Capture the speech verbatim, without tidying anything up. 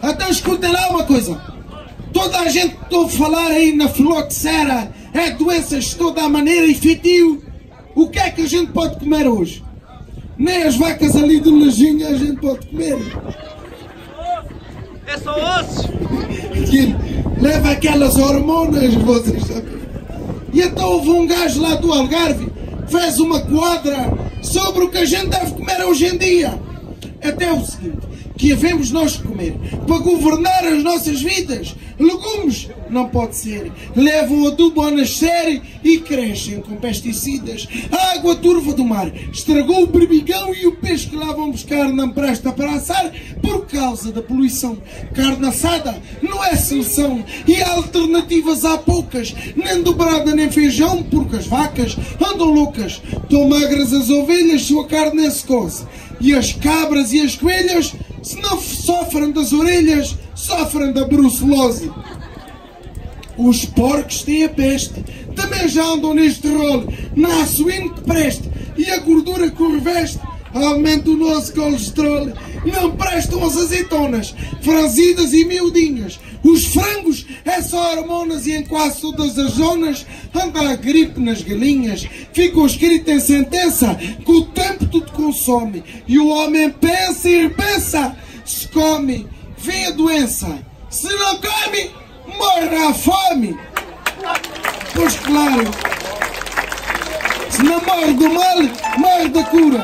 Então escutem lá uma coisa. Toda a gente estou a falar aí na filoxera, é doenças de toda a maneira e feitio. O que é que a gente pode comer hoje? Nem as vacas ali do Lajinha a gente pode comer. É só ossos. Leva aquelas hormonas, vocês sabem. E então houve um gajo lá do Algarve que fez uma quadra sobre o que a gente deve comer hoje em dia. Até o seguinte, que devemos nós comer para governar as nossas vidas. Legumes não pode ser. Levam o adubo a nascer e crescem com pesticidas. A água turva do mar estragou o berbigão e o peixe que lá vão buscar não presta para assar por causa da poluição. Carne assada não é seleção e alternativas há poucas. Nem dobrada nem feijão porque as vacas andam loucas. Tão magras as ovelhas, sua carne é secoce. E as cabras e as coelhas, se não sofrem das orelhas, sofrem da brucelose. Os porcos têm a peste, também já andam neste rolo. Nasce o hino que preste e a gordura que o reveste aumenta o nosso colesterol. Não prestam as azeitonas, franzidas e miudinhas. Os frangos é só hormonas e em quase todas as zonas anda a gripe nas galinhas. Ficou escrito em sentença que o tempo tudo consome e o homem pensa e repensa. Se come, vem a doença. Se não come, morre à fome. Pois claro, se não morre do mal, morre da cura.